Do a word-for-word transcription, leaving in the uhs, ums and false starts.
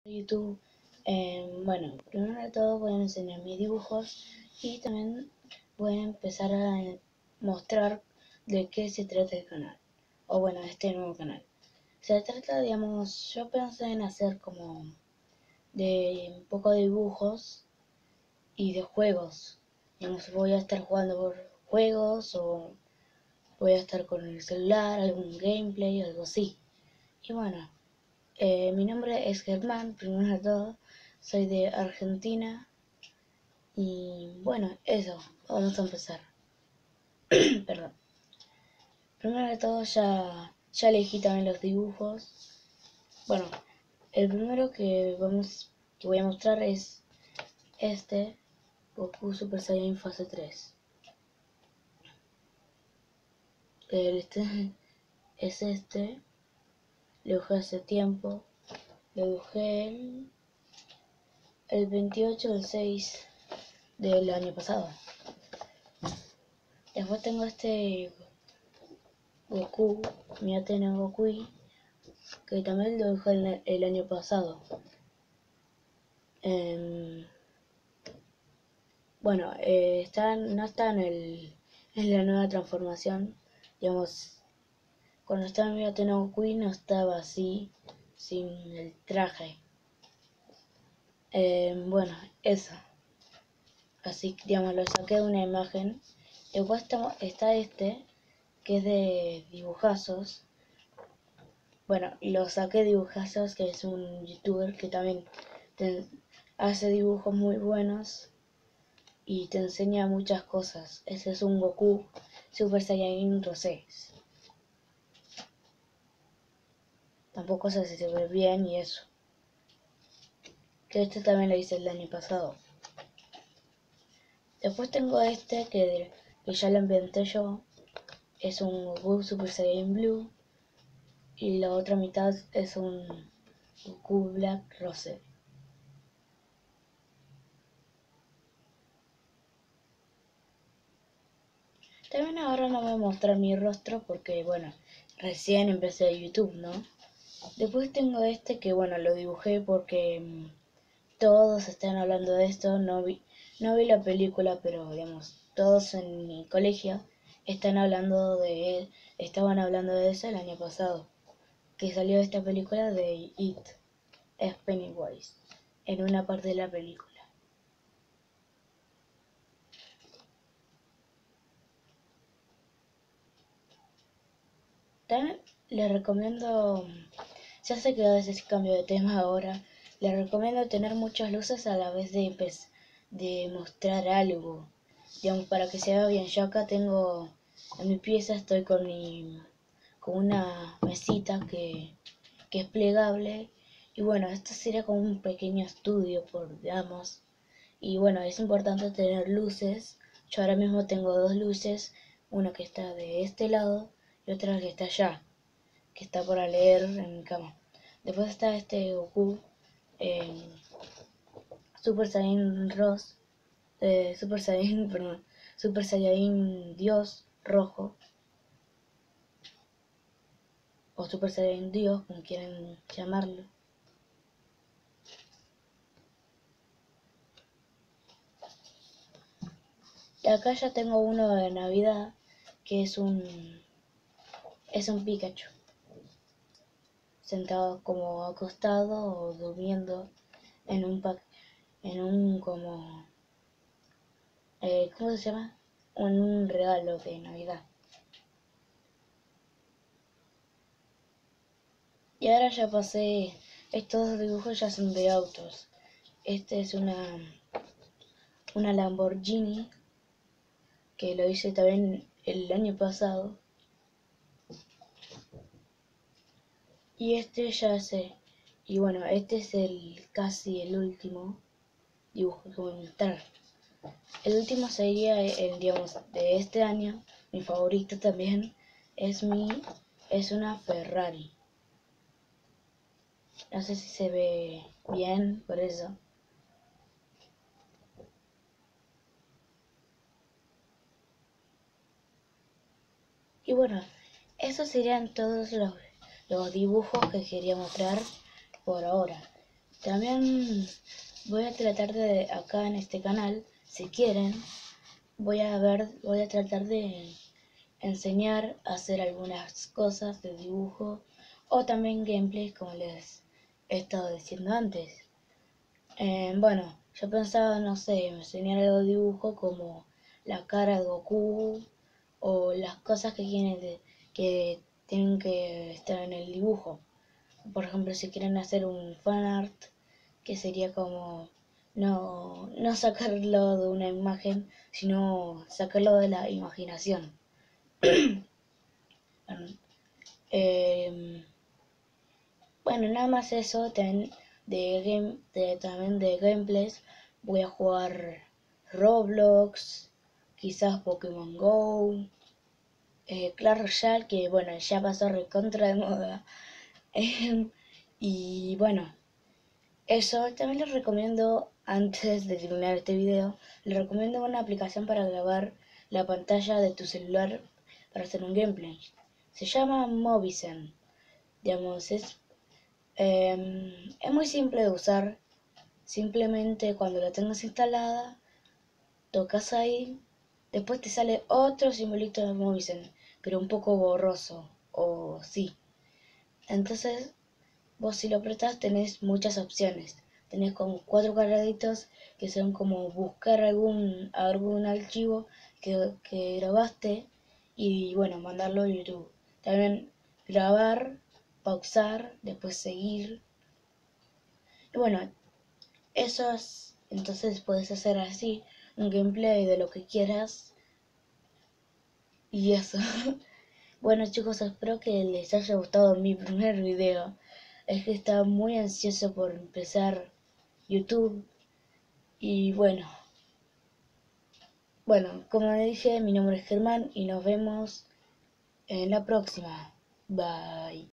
YouTube. Eh, bueno, primero de todo voy a enseñar mis dibujos y también voy a empezar a mostrar de qué se trata el canal, o bueno, este nuevo canal. Se trata, digamos, yo pensé en hacer como de un poco de dibujos y de juegos. Digamos, voy a estar jugando por juegos o voy a estar con el celular, algún gameplay, algo así. Y bueno, eh, mi nombre es Germán, primero de todo, soy de Argentina y bueno, eso, vamos a empezar. Perdón. Primero de todo ya, ya elegí también los dibujos. Bueno, el primero que vamos que voy a mostrar es este, Goku Super Saiyan Fase tres. El este es este, lo dibujé hace tiempo, lo dibujé el, el veintiocho del seis del año pasado. Después tengo este Goku, mi Atena Goku, que también lo dibujé el, el año pasado. Eh, bueno, eh, está, no está en, el, en la nueva transformación. Digamos, cuando estaba en mi Atena Goku no estaba así, sin el traje. Eh, bueno, eso. Así que, digamos, lo saqué de una imagen. Después está, está este, que es de dibujazos. Bueno, lo saqué de dibujazos, que es un youtuber que también te hace dibujos muy buenos y te enseña muchas cosas. Ese es un Goku Super Saiyan seis. Tampoco sé si se ve bien y eso. Que este también lo hice el año pasado. Después tengo este que, que ya lo inventé yo. Es un Goku Super Saiyan Blue. Y la otra mitad es un Goku Black Rose. También ahora no voy a mostrar mi rostro porque, bueno, recién empecé YouTube, ¿no? Después tengo este que, bueno, lo dibujé porque mmm, todos están hablando de esto. No vi, no vi la película, pero, digamos, todos en mi colegio están hablando de él, estaban hablando de eso el año pasado, que salió esta película de It, es Pennywise, en una parte de la película. También les recomiendo, ya sé que a veces cambio de tema ahora, les recomiendo tener muchas luces a la vez de, de mostrar algo, digamos, para que se vea bien. Yo acá tengo, en mi pieza estoy con mi, con una mesita que, que es plegable, y bueno, esto sería como un pequeño estudio, por digamos, y bueno, es importante tener luces. Yo ahora mismo tengo dos luces, una que está de este lado y otra que está allá, que está para leer en mi cama. Después está este Goku eh, Super Saiyan Rose, eh, Super Saiyan, perdón, Super Saiyan Dios rojo, o Super Saiyan Dios, como quieran llamarlo. Y acá ya tengo uno de Navidad, que es un es un Pikachu, sentado como acostado o durmiendo en un pack, en un como eh, ¿cómo se llama? En un regalo de Navidad. Y ahora ya pasé, estos dos dibujos ya son de autos. Este es una una Lamborghini que lo hice también el año pasado. Y este ya sé. Y bueno, este es el casi el último dibujo que voy a mostrar. El último sería el, digamos, de este año. Mi favorito también es mi, es una Ferrari. No sé si se ve bien, por eso. Y bueno, esos serían todos los, los dibujos que quería mostrar por ahora. También voy a tratar de, acá en este canal, si quieren, voy a ver, voy a tratar de enseñar a hacer algunas cosas de dibujo o también gameplays como les he estado diciendo antes. Eh, bueno, yo pensaba, no sé, enseñar algo de dibujo como la cara de Goku o las cosas que tienen de, que tienen que estar en el dibujo. Por ejemplo, si quieren hacer un fanart, que sería como no, no sacarlo de una imagen, sino sacarlo de la imaginación. eh, bueno, nada más eso. También de, game, de, también de gameplays voy a jugar Roblox, quizás Pokémon Go, eh, Clash Royale, que bueno, ya pasó recontra de moda. Y bueno, eso también les recomiendo, antes de terminar este video, les recomiendo una aplicación para grabar la pantalla de tu celular para hacer un gameplay. Se llama Movizen. Digamos, es, eh, es muy simple de usar. Simplemente cuando la tengas instalada, tocas ahí, después te sale otro simbolito de Movizen, pero un poco borroso, o sí. Entonces, vos si lo apretás tenés muchas opciones. Tenés como cuatro cuadraditos que son como buscar algún, algún archivo que, que grabaste y bueno, mandarlo a YouTube. También grabar, pausar, después seguir. Y bueno, eso es, entonces puedes hacer así un gameplay de lo que quieras y eso. Bueno chicos, espero que les haya gustado mi primer video. Es que estaba muy ansioso por empezar YouTube. Y bueno, bueno, como dije, mi nombre es Germán y nos vemos en la próxima. Bye.